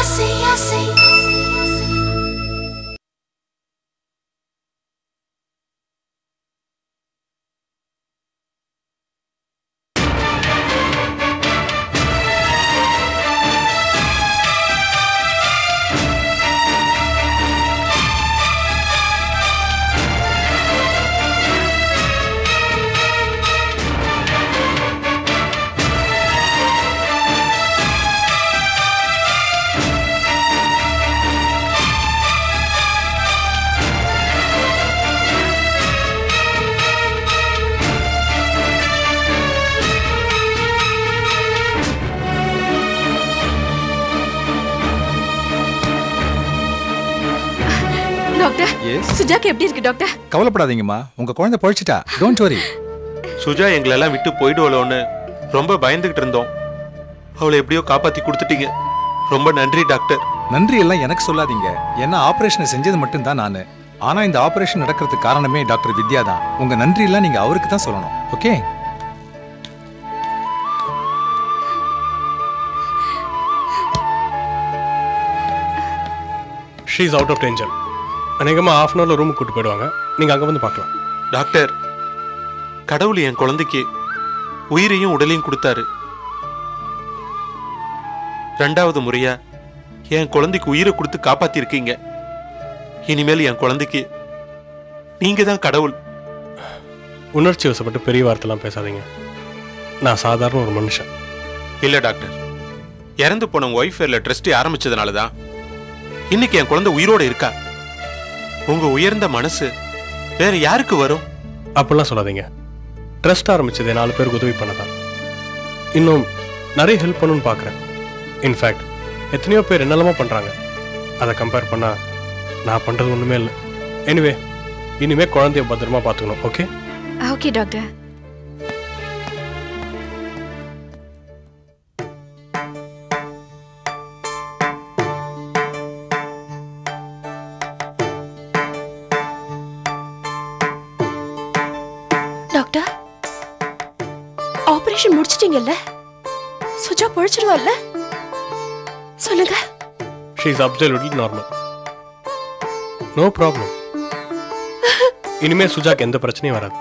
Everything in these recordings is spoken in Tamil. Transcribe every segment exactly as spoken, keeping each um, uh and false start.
ஆசை ஆசை சுஜாக்கு எப்படி இருக்கு டாக்டர்? கவலைப்படாதீங்கம்மா, உங்க குழந்தை பொழைச்சிட்டா. Don't worry. சுஜா எங்களெல்லாம் விட்டு போயிடுவோன்னு ரொம்ப பயந்துகிட்டு இருந்தோம். அவளை எப்படியோ காப்பாத்தி கொடுத்துட்டீங்க. ரொம்ப நன்றி டாக்டர். நன்றி எல்லாம் எனக்கு சொல்லாதீங்க. ஏன்னா ஆபரேஷனை செஞ்சது மட்டும் தான் நானு. ஆனா இந்த ஆபரேஷன் நடக்கிறதுக்கு காரணமே டாக்டர் வித்யா தான். உங்க நன்றி எல்லாம் நீங்க அவருக்கு தான் சொல்லணும். Okay? She is out of danger. அநேகமாக ஹாஃப் அன் ஹவரில் ரூமுக்கு கூட்டு போயிடுவாங்க. நீங்கள் அங்கே வந்து பார்க்கலாம். டாக்டர், கடவுள் என் குழந்தைக்கு உயிரையும் உடலையும் கொடுத்தாரு. ரெண்டாவது முறையா என் குழந்தைக்கு உயிரை கொடுத்து காப்பாத்திருக்கீங்க. இனிமேல் என் குழந்தைக்கு நீங்க தான் கடவுள். உணர்ச்சி வசப்பட்டு பெரிய வார்த்தைலாம் பேசாதீங்க. நான் சாதாரண ஒரு மனுஷன். இல்ல டாக்டர், இறந்து போன ஒய்ஃப் பேர்ல ட்ரஸ்ட் ஆரம்பிச்சதுனாலதான் இன்னைக்கு என் குழந்தை உயிரோட இருக்கா. உங்க உயர்ந்த மனசு வேற யாருக்கு வரும்? அப்படிலாம் சொல்லாதீங்க. ட்ரஸ்ட் ஆரம்பிச்சதே நாலு பேருக்கு உதவி பண்ணதான். இன்னும் நிறைய ஹெல்ப் பண்ணணும்னு பார்க்குறேன். இன்ஃபேக்ட் எத்தனையோ பேர் என்னெல்லாமோ பண்ணுறாங்க. அதை கம்பேர் பண்ணால் நான் பண்ணுறது ஒன்றுமே இல்லை. எனிவே, இனிமேல் குழந்தைய பத்திரமா பார்த்துக்கணும். Okay? Okay doctor. Doctor, operation முடிச்சிட்டீங்கல்ல? சுஜா பொழைச்சிடுவாள்ல? சொல்லுங்க. She is absolutely normal. No problem. இனிமே சுஜாக்கு எந்த பிரச்சனையும் வராது.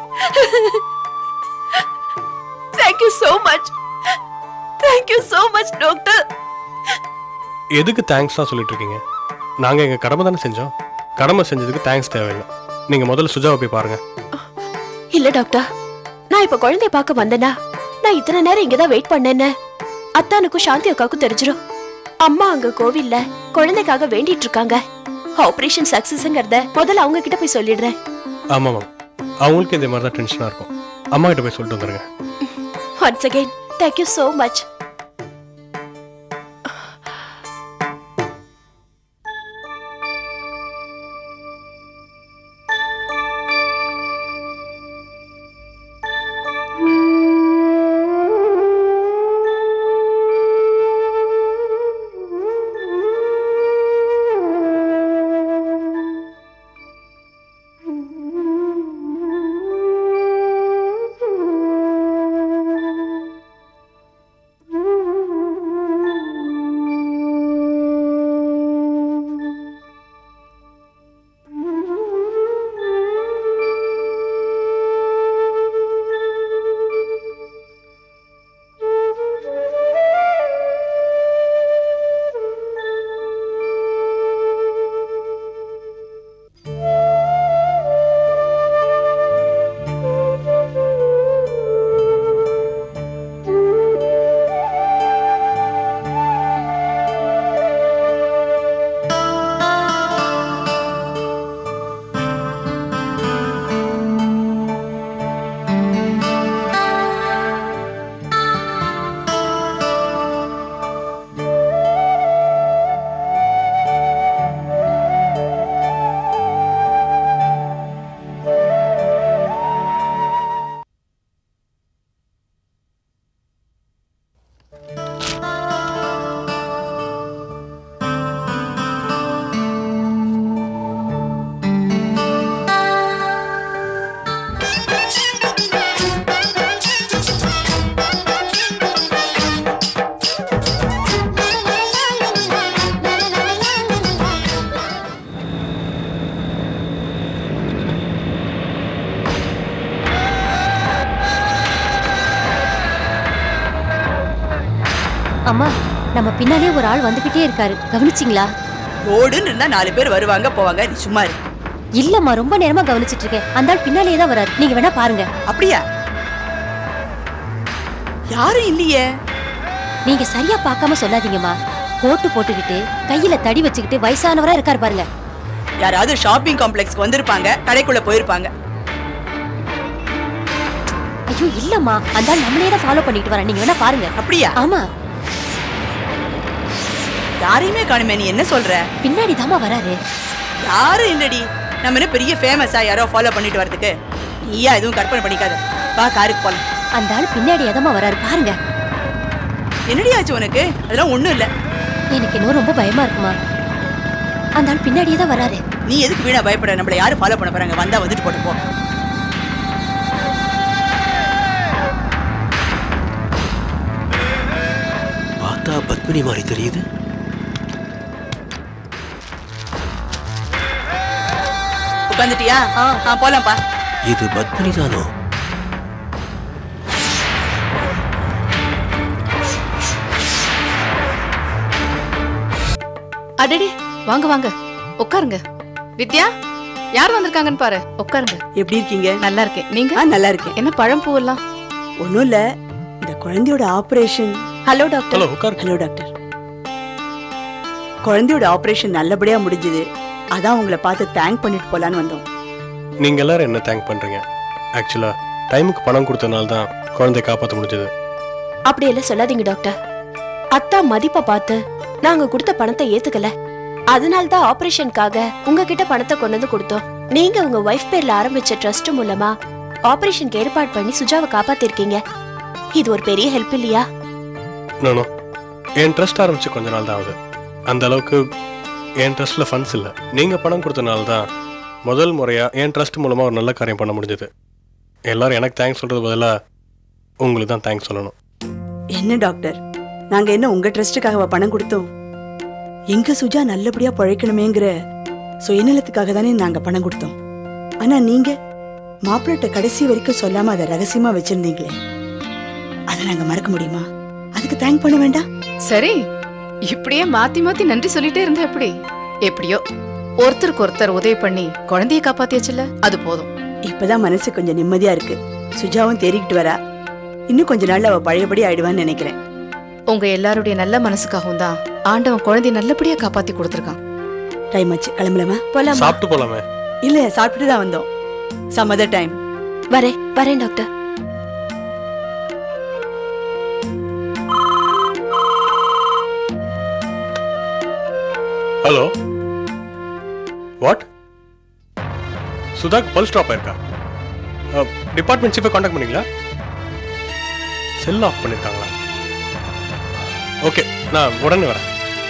Thank you so much. Thank you so much doctor. எதுக்கு தேங்க்ஸ் தான் சொல்லிட்டு இருக்கீங்க? நாங்க எங்க கடமை தானே செஞ்சோம். கடமை செஞ்சதுக்கு தேங்க்ஸ் தேவையில்லை. நீங்க முதல்ல சுஜாவை போய் பாருங்க. இல்ல டாக்டர், நான் இப்ப குழந்தைய பார்க்க வந்தேனா, நான் இத்தனை நேரம் இங்கதான் வெயிட் பண்ணேன்னு அத்தானுக்கும் சாந்தி அக்காவுக்கும் தெரிஞ்சிடும். அம்மா அங்க கோவில்ல குழந்தைக்காக வேண்டிட்டு இருக்காங்க. ஆபரேஷன் சக்சஸ்ங்கிறத முதல்ல அவங்க கிட்ட போய் சொல்லிடுறேன். ஆமா மேம், அவங்களுக்கு இந்த மாதிரி தான் டென்ஷனா இருக்கும். அம்மா கிட்ட போய் சொல்லிட்டு வந்துருங்க. Once again, thank you so much. அம்மா நம்ம பின்னாலே ஒரு ஆள் வந்துகிட்டே இருக்காரு, கவனிச்சிங்களா? ரோடுன்னு இருந்தா நாலு பேர் வருவாங்க போவாங்க, நீ சும்மா இரு. இல்லம்மா, ரொம்ப நேரமா கவனிச்சிட்டு இருக்கேன். அந்த ஆள் பின்னாலே தான் வராரு, நீங்க வேணா பாருங்க. அப்படியா? யாரும் இல்லையே. நீங்க சரியா பார்க்காம சொல்லாதீங்கம்மா. கோட்டு போட்டுக்கிட்டு கையில தடி வச்சுக்கிட்டு வயசானவரா இருக்காரு பாருங்க. யாராவது ஷாப்பிங் காம்ப்ளெக்ஸ்க்கு வந்திருப்பாங்க, கடைக்குள்ள போயிருப்பாங்க. ஐயோ இல்லம்மா, அந்த ஆள் நம்மளே தான் ஃபாலோ பண்ணிட்டு வரேன், நீங்க வேணா பாருங்க. அப்படியா? ஆமா. யாரையுமே காணுமே, நீ என்ன சொல்ற? பின்னாடி தாமா வராரு. யாரும் இல்லடி. நம்ம என்ன பெரிய ஃபேமஸா யாரோ ஃபாலோ பண்ணிட்டு வரதுக்கு? நீயா எதுவும் கற்பனை பண்ணிக்காத. வா காருக்கு போலாம். அந்த ஆள் பின்னாடி எதமா வராரு பாருங்க. என்னடி ஆச்சு உனக்கு? அதெல்லாம் ஒண்ணும் இல்ல. எனக்கு இன்னும் ரொம்ப பயமா இருக்குமா. அந்த ஆள் பின்னாடியே தான் வராரு. நீ எதுக்கு வீணா பயப்பட? நம்மள யாரும் ஃபாலோ பண்ண போறாங்க? வந்தா வந்துட்டு போட்டு போ. பார்த்தா பத்மினி மாதிரி தெரியுது. உட்காந்துட்டியா? ஆ போலாம்ப்பா. இது பத்மினி தானோ? அடடே, வாங்க வாங்க உட்காருங்க. வித்யா, யார் வந்திருக்காங்கன்னு பாரு. உட்காருங்க. எப்படி இருக்கீங்க? நல்லா இருக்கேன். நீங்க? ஆ நல்லா இருக்கேன். என்ன பழம் பூவெல்லாம்? ஒண்ணும் இல்ல, இந்த குழந்தையோட ஆபரேஷன். Hello doctor. ஹலோ உட்கார். Hello doctor. குழந்தையோட ஆபரேஷன் நல்லபடியா முடிஞ்சது. அதான் உங்களை பார்த்து தேங்க் பண்ணிட்டு போலான்னு வந்தோம். நீங்க எல்லாரும் என்ன தேங்க் பண்றீங்க? ஆக்சுவலா டைமுக்கு பணம் கொடுத்தனால தான் குழந்தைய காப்பாற்ற முடிஞ்சது. அப்படி எல்லாம் சொல்லாதீங்க டாக்டர். அத்தா மதிப்பை பார்த்து நாங்க கொடுத்த பணத்தை ஏத்துக்கல. அதனால தான் ஆபரேஷனுக்காக உங்ககிட்ட பணத்தை கொண்டு வந்து கொடுத்தோம். நீங்க உங்க வைஃப் பேர்ல ஆரம்பிச்ச ட்ரஸ்ட் மூலமா ஆபரேஷனுக்கு ஏற்பாடு பண்ணி சுஜாவை காப்பாத்திருக்கீங்க. இது ஒரு பெரிய ஹெல்ப் இல்லையா? நானோ என் ட்ரஸ்ட் ஆரம்பிச்சு கொஞ்ச நாள் தான் ஆகுது. அந்த அளவுக்கு என் ட்ரஸ்ட்ல ஃபண்ட்ஸ் இல்லை. நீங்க பணம் கொடுத்தனால தான் முதல் முறையா என் ட்ரஸ்ட் மூலமா ஒரு நல்ல காரியம் பண்ண முடிஞ்சது. எல்லாரும் எனக்கு தேங்க்ஸ் சொல்றது பதிலா உங்களுக்கு தான் தேங்க்ஸ் சொல்லணும். என்ன டாக்டர், நாங்க என்ன உங்க ட்ரஸ்டுக்காக பணம் கொடுத்தோம்? எங்க சுஜா நல்லபடியா பழைக்கணுமேங்கிற சுயநலத்துக்காக தானே நாங்க பணம் கொடுத்தோம். ஆனா நீங்க மாப்பிள்ளட்ட கடைசி வரைக்கும் சொல்லாம அதை ரகசியமா வச்சிருந்தீங்களே, அதை நாங்க மறக்க முடியுமா? அதுக்கு தேங்க் பண்ண வேண்டாம்? சரி, இப்படியே மாத்தி மாத்தி நன்றி சொல்லிட்டே இருந்தா எப்படி? எப்படியோ ஒருத்தருக்கு ஒருத்தர் உதவி பண்ணி குழந்தைய காப்பாத்தியாச்சுல்ல, அது போதும். இப்பதான் மனசு கொஞ்சம் நிம்மதியா இருக்கு. சுஜாவும் தேறிக்கிட்டு வரா. இன்னும் கொஞ்ச நாள்ல அவ பழையபடி ஆயிடுவான்னு நினைக்கிறேன். உங்க எல்லாருடைய நல்ல மனசுக்காகவும் தான் ஆண்டவன் குழந்தைய நல்லபடியா காப்பாத்தி கொடுத்திருக்கான். டைம் ஆச்சு, கிளம்பலாமா? போலாமா? சாப்பிட்டு போலாமே. இல்ல, சாப்பிட்டுட்டு தான் வந்தோம். Some other time. வரேன் வரேன் டாக்டர். Hello, what? சுதாக்கு பல்ஸ் ட்ராப் ஆயிருக்கா? டிபார்ட்மெண்ட் சீஃபை காண்டாக்ட் பண்ணீங்களா? Cell of பண்ணிருக்காங்களா? ஓகே, நான் உடனே வரேன்.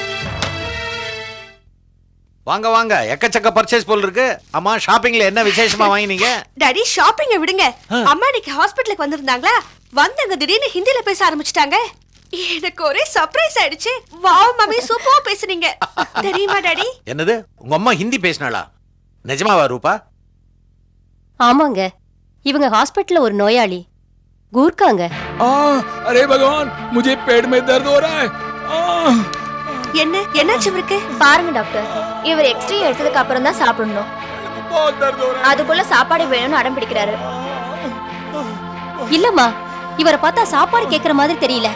வாங்க வாங்க, எக்கச்சக்க பர்ச்சேஸ் போல் இருக்கு. அம்மா, ஷாப்பிங்ல என்ன விசேஷமா வாங்கினீங்க? டாடி, ஷாப்பிங்க விடுங்க. அம்மா இன்னைக்கு ஹாஸ்பிடலுக்கு வந்திருந்தாங்களா? வந்தங்க திடீர்னு ஹிந்தில பேச ஆரம்பிச்சிட்டாங்க. எனக்கு ஒரே சர்ப்ரைஸ் ஆயிடுச்சு. வாவ் மம்மி, சூப்பரா பேசுனீங்க. தெரியுமா டாடி? என்னது, உங்க அம்மா ஹிந்தி பேசினாளா? நிஜமாவா ரூபா? ஆமாங்க, இவங்க ஹாஸ்பிட்டல்ல ஒரு நோயாளி கூர்க்காங்க. அரே பகவான், मुझे पेट में दर्द हो रहा है. என்ன என்னாச்சு இவருக்கு? பாருங்க டாக்டர், இவர் எக்ஸ்ரே எடுத்ததுக்கு அப்புறம் தான் சாப்பிடணும். அதுக்குள்ள சாப்பாடு வேணும்னு அடம் பிடிக்கிறாரு. இல்லம்மா, இவரை பார்த்தா சாப்பாடு கேக்குற மாதிரி தெரியல.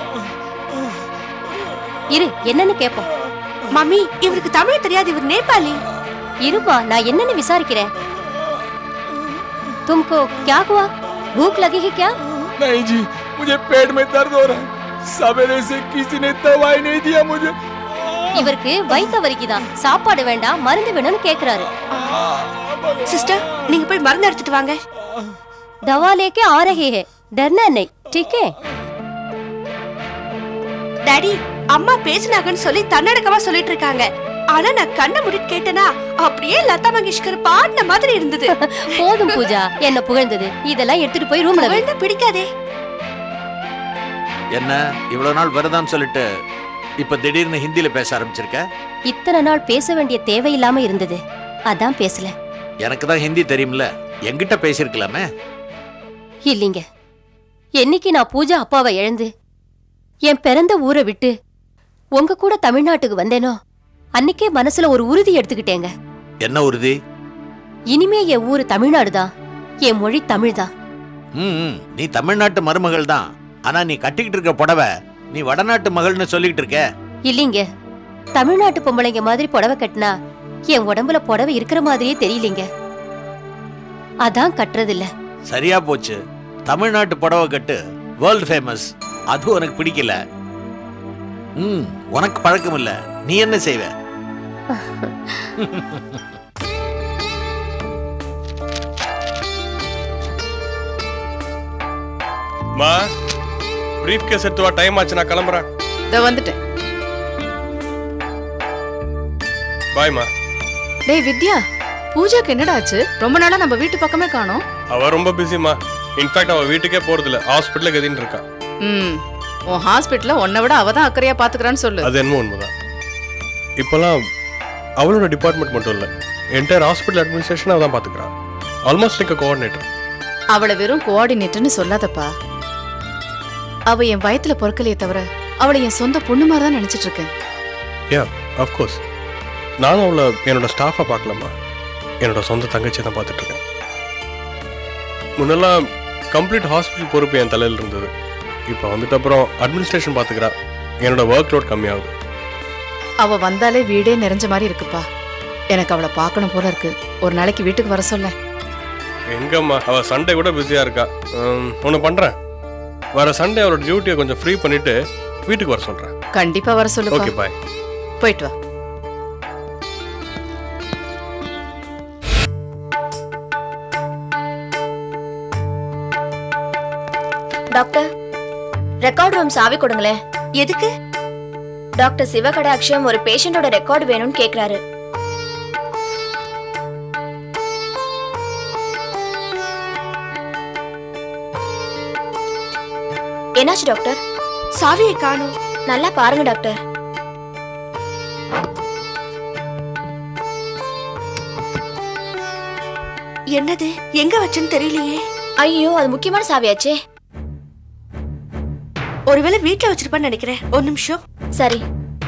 இரு, என்னன்னு கேப்போம். மம்மி, இவருக்கு தமிழ் தெரியாது, இவர் நேபாளி. இருமா, நான் என்னன்னு விசாரிக்கிறேன். तुमको क्या हुआ? भूख लगी है क्या? नहीं जी, मुझे पेट में दर्द हो रहा है. सवेरे से किसी ने दवाई नहीं दिया मुझे. இவருக்கு வயித்த வலிக்குதான், சாப்பாடு வேண்டாம், மருந்து வேணும்னு கேக்குறாரு. சிஸ்டர், நீங்க போய் மருந்து எடுத்துட்டு வாங்க. दवा लेके आ रहे हैं, डरना नहीं, ठीक है? டாடி, அம்மா பேசினாங்கன்னு சொல்லி தன்னடக்கமா சொல்லிட்டு இருக்காங்க. ஆனா நான் கண்ணை மூடிட்டு கேட்டனா அப்படியே லதா மங்கேஷ்கர் பாடின மாதிரி இருந்தது. போதும் பூஜா, என்ன புகழ்ந்தது. இதெல்லாம் எடுத்துட்டு போய் ரூம்ல வை. பிடிக்காதே. என்ன இவ்வளவு நாள் வருதான்னு சொல்லிட்டு இப்ப திடீர்னு ஹிந்தில பேச ஆரம்பிச்சிருக்க? இத்தனை நாள் பேச வேண்டிய தேவையில்லாம இருந்தது, அதான் பேசல. எனக்கு தான் ஹிந்தி தெரியும்ல, என்கிட்ட பேசிருக்கலாமே. இல்லீங்க, என்னைக்கு நான் பூஜா அப்பாவை இழந்து என் பிறந்த ஊரை விட்டு உங்க கூட தமிழ்நாட்டுக்கு வந்தேனோ அன்னைக்கே மனசுல ஒரு உறுதி எடுத்துக்கிட்டேங்க. என்ன உறுதி? இனிமே என் ஊரு தமிழ்நாடுதான், என் மொழி தமிழ்தான். ம், நீ தமிழ்நாட்டு மருமகள் தான். ஆனா நீ கட்டிக்கிட்டு இருக்க புடவை நீ வடநாட்டு மகள்னு சொல்லிட்டு இருக்க. இல்லீங்க, தமிழ்நாட்டு பொம்பளைங்க மாதிரி புடவை கட்டினா என் உடம்புல புடவை இருக்கிற மாதிரியே தெரியலீங்க. அதான் கட்டுறது இல்ல. சரியா போச்சு. தமிழ்நாட்டு புடவை கட்டு வேர்ல்ட் ஃபேமஸ். அது உனக்கு பிடிக்கல. ம், உனக்கு பழக்கம் இல்ல. நீ என்ன செய்வ? மா, பிரீஃப் கேஸ் எடுத்து வா, டைம் ஆச்சு, நான் கிளம்புறேன். இதோ வந்துட்டேன். பாய் மா. டேய் வித்யா, பூஜாக்கு என்னடா ஆச்சு? ரொம்ப நாளா நம்ம வீட்டு பக்கமே காணோம். அவ ரொம்ப பிஸிமா. இன்ஃபேக்ட் அவ வீட்டுக்கே போறதில்ல, ஹாஸ்பிட்டல்ல கதின்னு இருக்கா. ம், உன் ஹாஸ்பிட்டல்ல உன்னை விட அவ தான் அக்கறையா பாத்துக்கறான்னு சொல்லு. அது என்ன உண்மைதான். இப்பெல்லாம் அவளோட டிபார்ட்மெண்ட் மட்டும் இல்ல, என்டையர் ஹாஸ்பிட்டல் அட்மினிஸ்ட்ரேஷன் அவ தான் பாத்துக்கிறா. Almost like a coordinator. அவளை வெறும் கோஆர்டினேட்டர்னு சொல்லாதப்பா. அவ என் வயத்துல பொறுக்கலையே தவிர அவளை என் சொந்த பொண்ணு மாதிரி தான் நினைச்சிட்டு இருக்கேன். Yeah, of course. நானும் அவளை என்னோட ஸ்டாஃபா பார்க்கலாமா, என்னோட சொந்த தங்கச்சியை தான் பார்த்துட்டு இருக்கேன். முன்னெல்லாம் கம்ப்ளீட் ஹாஸ்பிட்டல் பொறுப்பு என் தலையில் இருந்தது. இப்போ வந்துட்டு அப்புறம் அட்மினிஸ்ட்ரேஷன் பார்த்துக்கிறா. என்னோட ஒர்க் லோட் கம்மியாகுது. அவ வந்தாலே வீடே நிறைஞ்ச மாதிரி இருக்குப்பா. எனக்கு அவளை பார்க்கணும் போல இருக்கு. ஒரு நாளைக்கு வீட்டுக்கு வர சொல்ல. எங்கம்மா, அவ சண்டே கூட பிஸியா இருக்கா. ஒன்று பண்றேன், வர சண்டே அவரோட டியூட்டியை கொஞ்சம் ஃப்ரீ பண்ணிட்டு வீட்டுக்கு வர சொல்றேன். கண்டிப்பா வர சொல்லு. Okay, bye. போயிட்டு வா. டாக்டர், ரெக்கார்ட் ரூம் சாவி கொடுங்களேன். எதுக்கு? டாக்டர் சிவகடாட்சம் ஒரு பேஷண்டோட ரெக்கார்டு வேணும்னு கேக்குறாரு. என்னாச்சு டாக்டர்? சாவியை காணோம். நல்லா பாருங்க டாக்டர். என்னது, எங்க வச்சுன்னு தெரியலையே. ஐயோ, அது முக்கியமான சாவியாச்சே. ஒருவேளை வீட்டுல வச்சிருப்பான்னு நினைக்கிறேன். ஒரு நிமிஷம். சரி.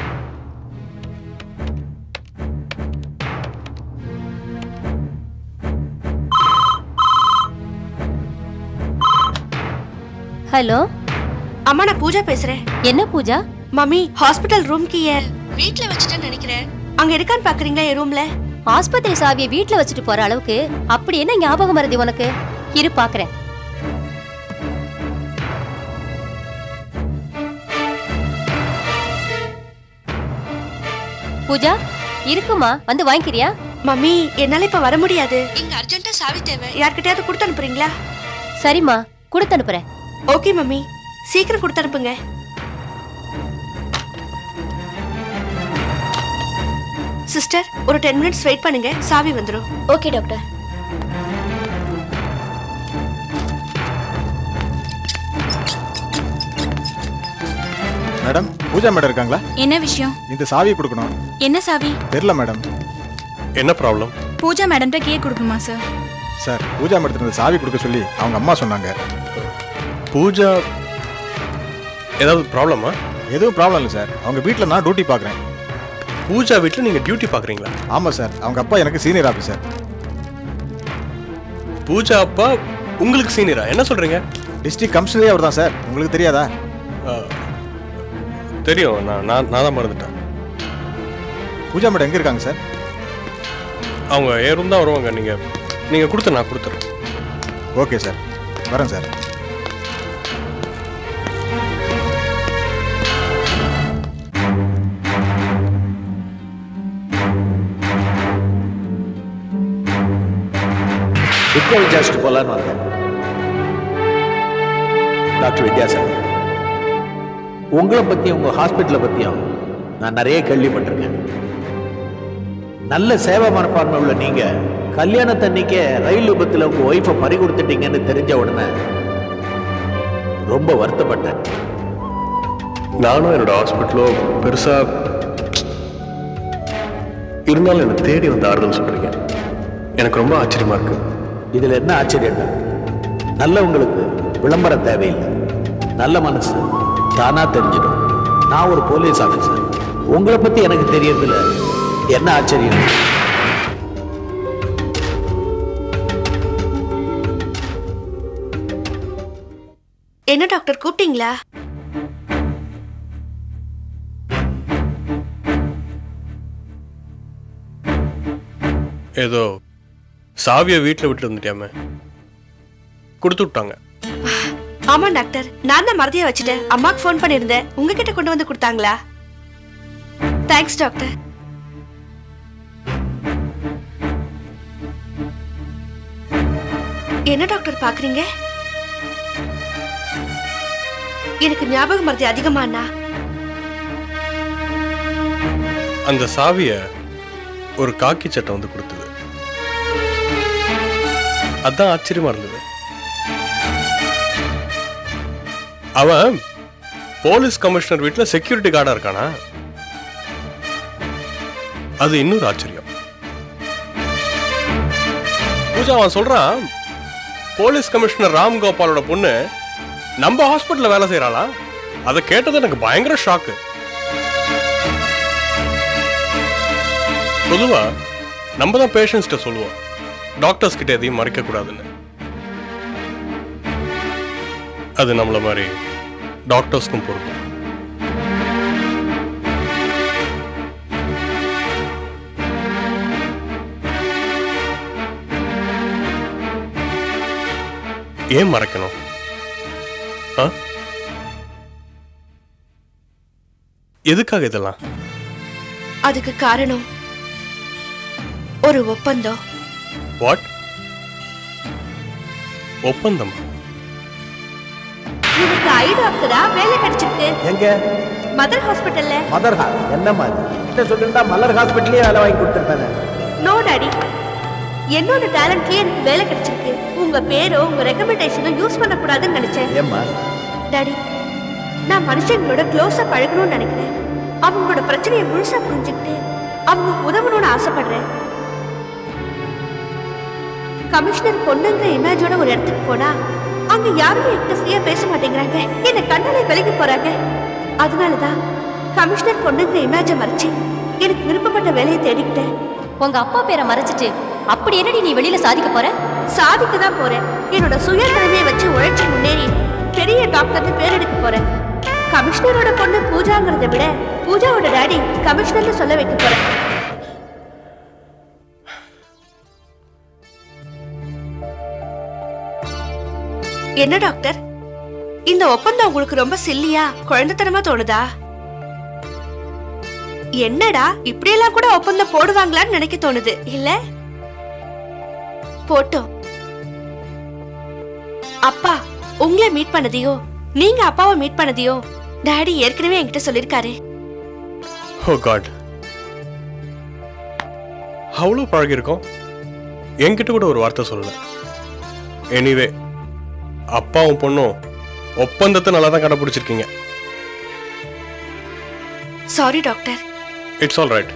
ஹலோ அம்மா, நான் பூஜா பேசுறேன். என்ன பூஜா? மம்மி, ஹாஸ்பிட்டல் ரூம் கீய வீட்ல வச்சிட்டேன்னு நினைக்கிறேன். அங்க இருக்கான்னு பாக்குறீங்களா என் ரூம்ல? ஆஸ்பத்திரி சாவியை வீட்டுல வச்சுட்டு போற அளவுக்கு அப்படி என்ன ஞாபகம் வருது உனக்கு? இரு பாக்குறேன். பூஜா இருக்குமா, வந்து வாங்கிக்கிறியா? மம்மி, என்னால இப்ப வர முடியாது. இங்க அர்ஜென்ட்டா சாவி தேவை. யார்கிட்டயாவது கொடுத்து அனுப்புறீங்களா? சரிம்மா, கொடுத்து அனுப்புறேன். ஓகே மம்மி, சீக்கிரம் கொடுத்து அனுப்புங்க. சிஸ்டர், ஒரு டென் மினிட்ஸ் வெயிட் பண்ணுங்க, சாவி வந்துடும். Okay doctor. Madam, Pooja madam இருக்காங்களா? என்ன விஷயம்? இந்த சாவி கொடுக்கணும். என்ன சாவி? தெரியல மேடம். என்ன ப்ராப்ளம்? பூஜா மேடம்கிட்ட கே கொடுக்கணுமா சார்? சார், பூஜா மேடத்துக்கு இந்த சாவி கொடுக்க சொல்லி அவங்க அம்மா சொன்னாங்க. பூஜா ஏதாவது ப்ராப்ளமா? எதுவும் ப்ராப்ளம் இல்லை சார். அவங்க வீட்டில் நான் டியூட்டி பார்க்குறேன். பூஜா வீட்டில் நீங்கள் டியூட்டி பார்க்குறீங்களா? ஆமாம் சார். அவங்க அப்பா எனக்கு சீனியர் ஆஃபீஸர். பூஜா அப்பா உங்களுக்கு சீனியரா? என்ன சொல்கிறீங்க? டிஸ்ட்ரிக்ட் கமிஷனரே அவர் தான் சார். உங்களுக்கு தெரியாதா? தெரியும், நான் நான் நான் தான் மறந்துட்டேன். பூஜா மேடம் எங்கே இருக்காங்க சார்? அவங்க ஏ ரூம் தான் வருவாங்க. நீங்கள் நீங்கள் கொடுத்து நான் கொடுத்துறேன். ஓகே சார், வரேன் சார். டிக்கல் ஜஸ்ட் போலான்னு வந்தேன். டாக்டர் வித்யாசாகர், உங்களை பற்றியும் உங்கள் ஹாஸ்பிட்டலை பற்றியும் நான் நிறைய கேள்விப்பட்டிருக்கேன். நல்ல சேவை மனப்பான்மை உள்ள நீங்கள் கல்யாணத்தன்னைக்கே ரயில் விபத்தில் உங்கள் ஒய்ஃபை பறி கொடுத்துட்டீங்கன்னு தெரிஞ்ச உடனே ரொம்ப வருத்தப்பட்டேன். நானும் என்னோட ஹாஸ்பிட்டலோ பெருசாக இருந்தாலும் எனக்கு தேடி வந்து ஆறுதல் சொல்கிறீங்க. எனக்கு ரொம்ப ஆச்சரியமாக இருக்கு. இதில் என்ன ஆச்சரியம்? நல்லவங்களுக்கு விளம்பரம் தேவையில்லை. நல்ல மனசு தானா தெரிஞ்சிடும். நான் ஒரு போலீஸ் ஆஃபீஸர். உங்களை பத்தி எனக்கு தெரியறதுல என்ன ஆச்சரியம்? என்ன டாக்டர் கூப்பிட்டீங்களா? ஏதோ சாவியை வீட்டில் விட்டு வந்துட்டியாமே, கொடுத்து விட்டாங்க. ஆமா டாக்டர், நான் தான் மறதியா வச்சுட்டேன். அம்மாக்கு ஃபோன் பண்ணிருந்தேன், உங்ககிட்ட கொண்டு வந்து கொடுத்தாங்களா? Thanks doctor. என்ன டாக்டர் பாக்குறீங்க? எனக்கு ஞாபக மறதி அதிகமானா? அந்த சாவிய ஒரு காக்கி சட்டை வந்து கொடுத்தது. அதான் ஆச்சரியமா இருந்தது. அவன் போலீஸ் கமிஷனர் வீட்டுல செக்யூரிட்டி கார்டா இருக்கானா? அது இன்னொரு ஆச்சரியம். பூஜா அவன் சொல்றான், போலீஸ் கமிஷனர் ராம் கோபாலோட பொண்ணு நம்ம ஹாஸ்பிட்டல்ல வேலை செய்யறாளா? அதை கேட்டது எனக்கு பயங்கர ஷாக்கு. பொதுவா நம்ம தான் பேஷண்ட்ஸ்கிட்ட சொல்லுவோம், டாக்டர்ஸ் கிட்ட எதையும் மறைக்க கூடாதுன்னு. அது நம்மள மாதிரி டாக்டர்ஸ்க்கும் பொறுப்பு. ஏன் மறைக்கணும்? எதுக்காக இதெல்லாம்? அதுக்கு காரணம் ஒரு ஒப்பந்தம். வாட்? ஒப்பந்தம்? எனக்கு ஐ டாக்டரா வேலை கிடைச்சிருக்கு. எங்க? மதர் ஹாஸ்பிடல்ல. மதர் ஹா என்ன மாதிரி கிட்ட சொல்லிருந்தா மலர் ஹாஸ்பிடல்லே வேலை வாங்கி கொடுத்துருப்பானே. நோ டாடி, என்னோட டேலண்ட்லயே எனக்கு வேலை கிடைச்சிருக்கு. உங்க பேரோ உங்க ரெக்கமெண்டேஷனோ யூஸ் பண்ண கூடாதுன்னு நினைச்சேன். ஏம்மா? டாடி, நான் மனுஷங்களோட க்ளோஸா பழகணும்னு நினைக்கிறேன். அவங்களோட பிரச்சனையை முழுசா புரிஞ்சுக்கிட்டு அவங்க உதவணும்னு ஆசைப்படுறேன். கமிஷனர் பொண்ணுங்கிற இமேஜோட ஒரு இடத்துக்கு போனா அங்க யாருமே என்கிட்ட ஃப்ரீயா பேச மாட்டேங்கிறாங்க. என்ன கண்ணாலே விலகி போறாங்க. அதனாலதான் கமிஷனர் பொண்ணுங்கிற இமேஜை மறைச்சு எனக்கு விருப்பப்பட்ட வேலையை தேடிக்கிட்டேன். உங்க அப்பா பேரை மறைச்சிட்டு அப்படி என்னடி நீ வெளியில சாதிக்க போற? சாதிக்க தான் போறேன். என்னோட சுய திறமையை வச்சு உழைச்சு முன்னேறி பெரிய டாக்டர்னு பேர் எடுக்க போறேன். கமிஷனரோட பொண்ணு பூஜாங்கிறத விட பூஜாவோட டாடி கமிஷனர்னு சொல்ல வைக்க போறேன். என்ன டாக்டர், இந்த ஒப்பந்தம் உங்களுக்கு ரொம்ப சில்லியா குழந்தைத்தனமா தோணுதா? என்னடா இப்படியெல்லாம் கூட ஒப்பந்தம் போடுவாங்களான்னு நினைக்க தோணுது இல்ல? போட்டோம். அப்பா உங்களை மீட் பண்ணதையோ நீங்க அப்பாவை மீட் பண்ணதையோ டாடி ஏற்கனவே என்கிட்ட சொல்லிருக்காரு. ஓ காட், அவ்வளவு பழகி இருக்கோம், என்கிட்ட கூட ஒரு வார்த்தை சொல்லல. எனிவே அப்பாவும் பொண்ணும் ஒப்பந்தத்தை நல்லா தான் கடைபிடிச்சிருக்கீங்க. Sorry doctor. It's all right.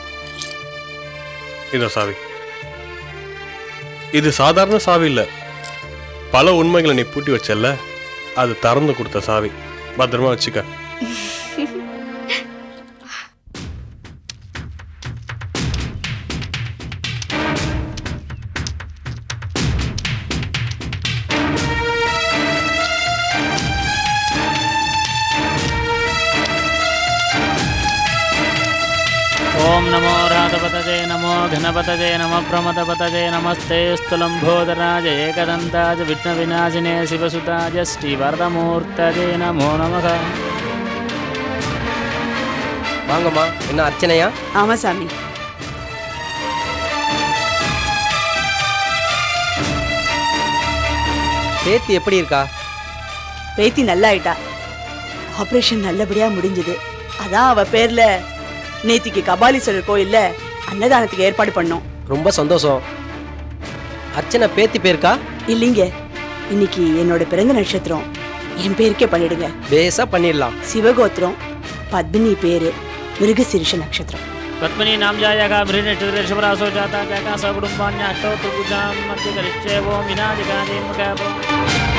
இதோ சாவி. இது சாதாரண சாவி இல்ல, பல உண்மைகளை நீ பூட்டி வச்சல்ல, அது திறந்து கொடுத்த சாவி. பத்திரமா வச்சுக்க. ओम नमो राधपतये नमो घनपतये नमः प्रमदपतये नमस्ते स्तुलंभोदराज एकदंताज विघ्नविनाशिने शिवसुताज श्रीवरदमूर्तये नमो नमः. வாங்கம்மா, என்ன அர்ச்சனையா? ஆமா சாமி. பேத்தி எப்படி இருக்கா? பேத்தி நல்லா ஆயிட்டா. ஆபரேஷன் நல்லபடியா முடிஞ்சது. அதான் அவ பேர்ல நேத்திக்கு கபாலீஸ்வரர் கோயில்ல அன்னதானத்துக்கு ஏற்பாடு பண்ணோம். ரொம்ப சந்தோஷம். அர்ச்சனை பேத்தி பேருக்கா? இல்லீங்க, இன்னைக்கு என்னோட பிறந்த நட்சத்திரம். என் பேருக்கே பண்ணிடுங்க. பேசா பண்ணிடலாம். சிவகோத்திரம், பத்மினி பேரு, மிருகசீரிஷ நட்சத்திரம். पद्मनी नाम जायका भृणिष्ठिरशवरासो जाता जाका सकुटुम्बान्या अष्टौ तुर्भुजां मध्ये करिष्ये वो विनादिकादीं मुखापो